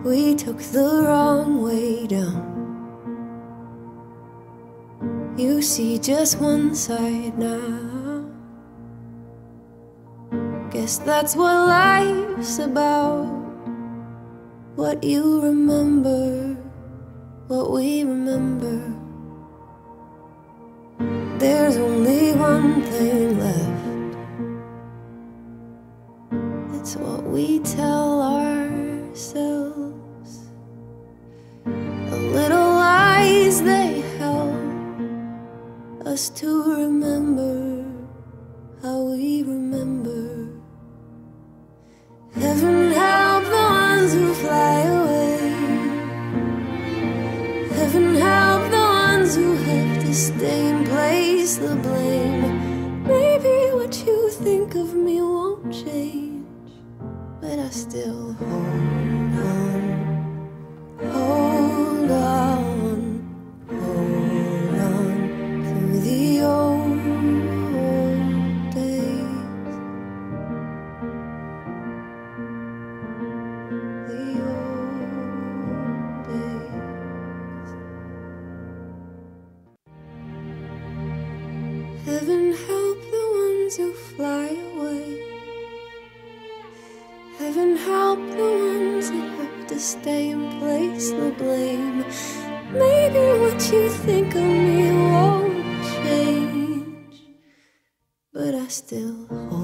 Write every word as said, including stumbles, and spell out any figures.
we took the wrong way down. You see just one side now. Guess that's what life's about. What you remember, what we remember. There's only one thing left. It's what we tell ourselves. The little lies they help us to remember how we remember. Heaven help the ones who fly away. Heaven help the ones who have to stay and place the blame. Maybe what you think of me won't change, but I still hold on, hold on, hold on to the old days, the old days. Heaven help the ones who fly away. Heaven help the ones that have to stay and place the blame. Maybe what you think of me won't change, but I still hold